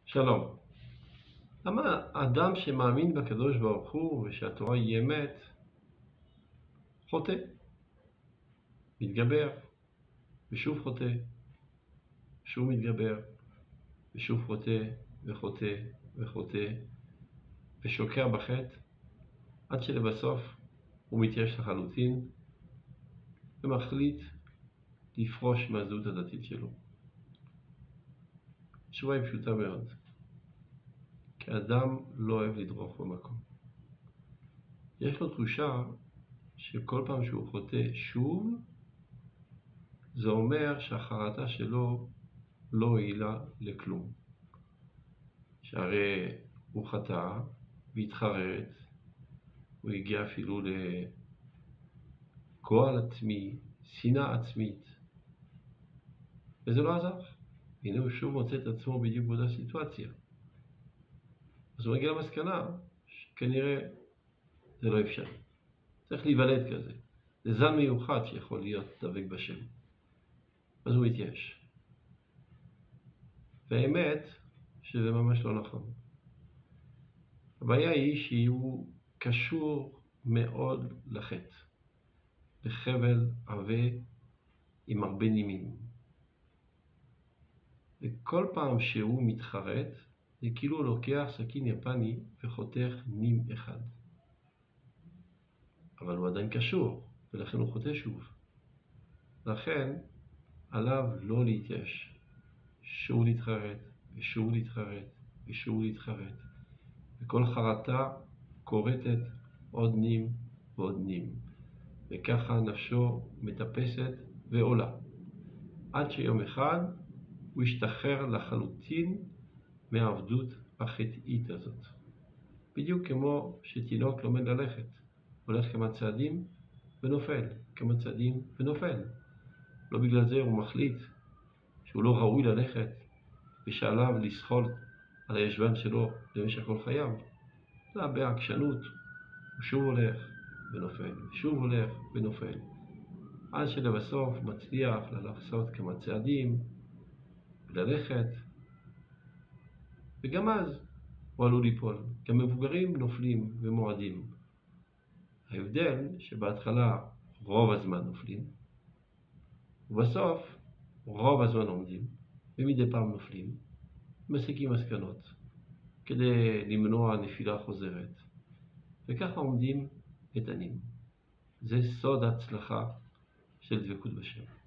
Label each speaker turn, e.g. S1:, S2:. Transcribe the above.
S1: שלום. למה אדם שמאמין בקדוש ברוך הוא ושהתורה היא אמת, חוטא, מתגבר, ושוב חוטא, שוב מתגבר, ושוב חוטא, וחוטא, וחוטא, ושוקע בחטא, עד שלבסוף הוא מתייאש לחלוטין, ומחליט לפרוש מהזהות הדתית שלו. התשובה היא פשוטה מאוד. כי אדם לא אוהב לדרוך במקום. יש לו תחושה שכל פעם שהוא חוטא שוב, זה אומר שהחרטה שלו לא הועילה לכלום. שהרי הוא חטא והתחרט, הוא הגיע אפילו לגועל עצמי, שנאה עצמית, וזה לא עזר. הנה הוא שוב מוצא את עצמו בדיוק באותה סיטואציה. אז הוא מגיע למסקנה שכנראה זה לא אפשרי. צריך להיוולד כזה. זה זן מיוחד שיכול להיות דבק בשם. אז הוא מתייאש. והאמת שזה ממש לא נכון. הבעיה היא שהוא קשור מאוד לחטא. לחבל עבה עם הרבה נימים. וכל פעם שהוא מתחרט, זה כאילו הוא לוקח סכין יפני וחותך נים אחד. אבל הוא עדיין קשור, ולכן הוא חוטא שוב. לכן עליו לא להתייאש. שוב להתחרט, ושוב להתחרט, ושוב להתחרט. וכל חרטה קורטת עוד נים ועוד נים. וככה נפשו מטפסת ועולה. עד שיום אחד הוא ישתחרר לחלוטין מהעבדות החטאית הזאת. בדיוק כמו שתינוק לומד ללכת. הולך כמה צעדים ונופל, כמה צעדים ונופל. לא בגלל זה הוא מחליט שהוא לא ראוי ללכת ושעליו לסחול על הישבן שלו במשך כל חייו. זה בעקשנות, הוא שוב הולך ונופל, שוב הולך ונופל. עד שלבסוף מצליח לעשות כמה צעדים וללכת, וגם אז הוא עלול ליפול. גם מבוגרים נופלים ומועדים. ההבדל שבהתחלה רוב הזמן נופלים, ובסוף רוב הזמן עומדים, ומדי פעם נופלים, מסיקים מסקנות, כדי למנוע נפילה חוזרת. וככה עומדים ודנים. זה סוד ההצלחה של דבקות בשם.